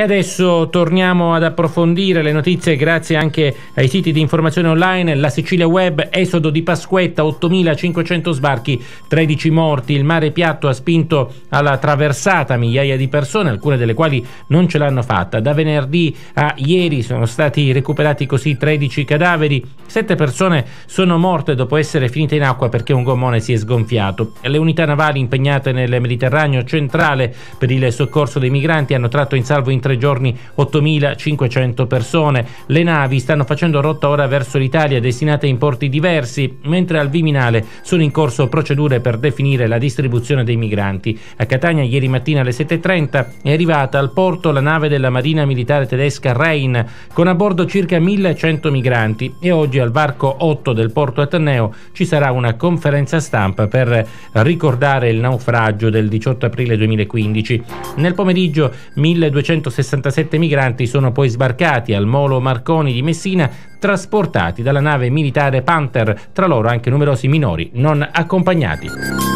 E adesso torniamo ad approfondire le notizie grazie anche ai siti di informazione online. La Sicilia Web, esodo di Pasquetta, 8.500 sbarchi, 13 morti. Il mare piatto ha spinto alla traversata migliaia di persone, alcune delle quali non ce l'hanno fatta. Da venerdì a ieri sono stati recuperati così 13 cadaveri. 7 persone sono morte dopo essere finite in acqua perché un gommone si è sgonfiato. Le unità navali impegnate nel Mediterraneo centrale per il soccorso dei migranti hanno tratto in salvo in 3 giorni 8.500 persone. Le navi stanno facendo rotta ora verso l'Italia, destinate in porti diversi, mentre al Viminale sono in corso procedure per definire la distribuzione dei migranti. A Catania ieri mattina alle 7.30 è arrivata al porto la nave della Marina Militare Tedesca Rhein con a bordo circa 1.100 migranti e oggi al varco 8 del porto Ateneo ci sarà una conferenza stampa per ricordare il naufragio del 18 aprile 2015. Nel pomeriggio 1.267 migranti sono poi sbarcati al molo Marconi di Messina, trasportati dalla nave militare Panther, tra loro anche numerosi minori non accompagnati.